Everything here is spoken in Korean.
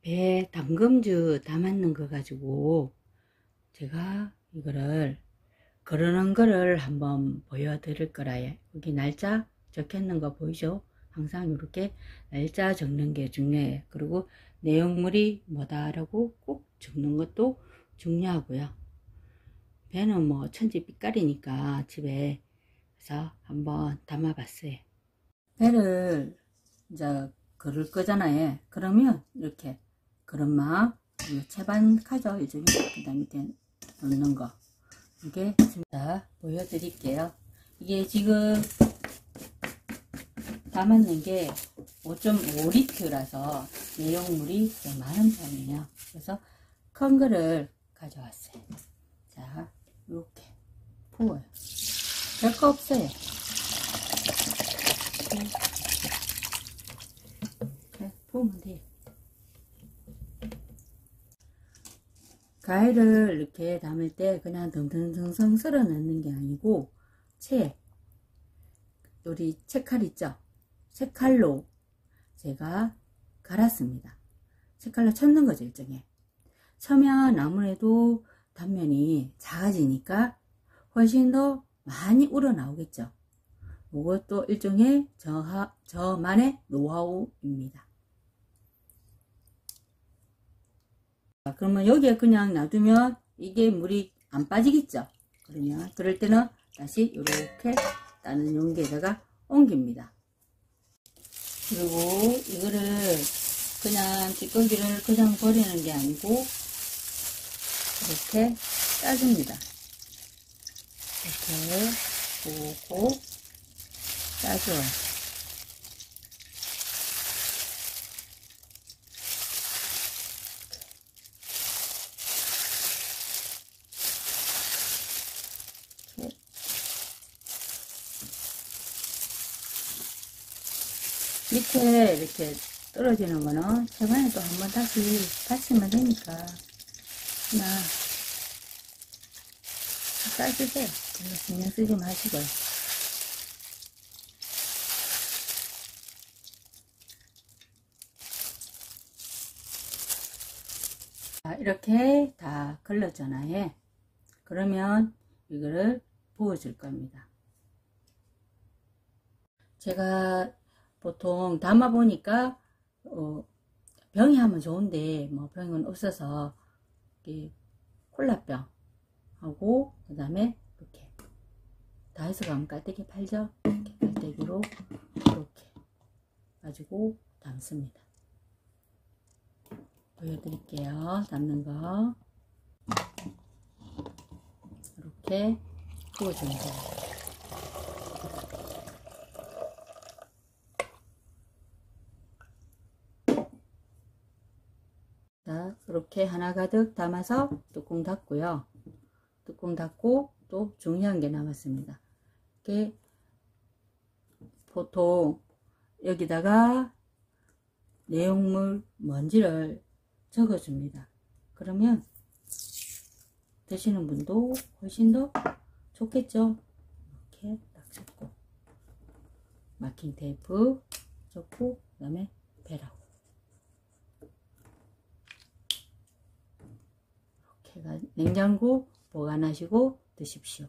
배 담금주 담았는 거 가지고 제가 이거를 거르는 거를 한번 보여드릴 거라요. 여기 날짜 적혀있는 거 보이죠? 항상 이렇게 날짜 적는 게 중요해요. 그리고 내용물이 뭐다라고 꼭 적는 것도 중요하고요. 배는 뭐 천지빛깔이니까 집에 그래서 한번 담아봤어요. 배를 이제 걸을 거잖아요. 그러면 이렇게 그릇막 채반 카죠. 이제 그 다음 밑에 놓는 거 이게 다 보여드릴게요. 이게 지금 담았는 게 5.5리터라서 내용물이 좀 많은 편이에요. 그래서 큰 거를 가져왔어요. 자, 이렇게 부어요. 별거 없어요. 이렇게 부으면 돼요. 과일을 이렇게 담을 때 그냥 덩덩덩덩 썰어 넣는 게 아니고 우리 채칼 있죠? 채칼로 제가 갈았습니다. 채칼로 쳤는 거죠, 일종의. 쳐면 아무래도 단면이 작아지니까 훨씬 더 많이 우러나오겠죠. 이것도 일종의 저만의 노하우입니다. 그러면 여기에 그냥 놔두면 이게 물이 안 빠지겠죠. 그러면 그럴 때는 다시 이렇게 따는 용기에다가 옮깁니다. 그리고 이거를 그냥 찌꺼기를 그냥 버리는 게 아니고 이렇게 짜줍니다. 이렇게 보고 짜줘요. 밑에 이렇게 떨어지는 거는 저번에 또 한번 다시 받치면 되니까 그냥 짜주세요. 신경 쓰지 마시고요. 이렇게 다 걸렀잖아요. 그러면 이거를 부어줄 겁니다. 제가 보통 담아 보니까 병이 하면 좋은데 뭐 병은 없어서 콜라병 하고 그 다음에 이렇게 다 해서 가면 깔때기 팔죠. 이렇게 깔때기로 이렇게 가지고 담습니다. 보여드릴게요. 담는 거 이렇게 부어주는 거예요. 자, 이렇게 하나 가득 담아서 뚜껑 닫고요. 뚜껑 닫고 또 중요한 게 남았습니다. 이렇게 보통 여기다가 내용물 먼지를 적어줍니다. 그러면 드시는 분도 훨씬 더 좋겠죠. 이렇게 딱 잡고 마킹 테이프 접고 그 다음에 배라고 이렇게 냉장고 보관하시고 드십시오.